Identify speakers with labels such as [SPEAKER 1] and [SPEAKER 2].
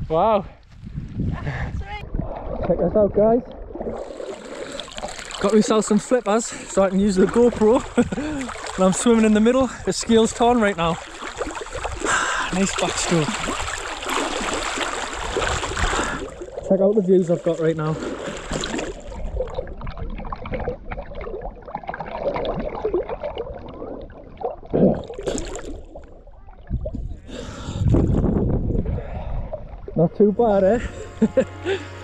[SPEAKER 1] Wow. Check this out, guys. Got myself some flippers so I can use the GoPro. And I'm swimming in the middle of Scales Tarn right now. Nice backstroke. Check out the views I've got right now. Not too bad, eh?